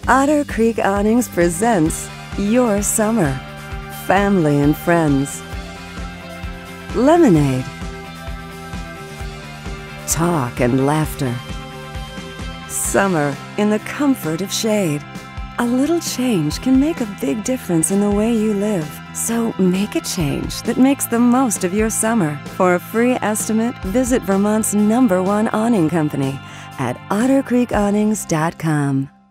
Otter Creek Awnings presents your summer. Family and friends. Lemonade. Talk and laughter. Summer in the comfort of shade. A little change can make a big difference in the way you live. So make a change that makes the most of your summer. For a free estimate, visit Vermont's #1 awning company at ottercreekawnings.com.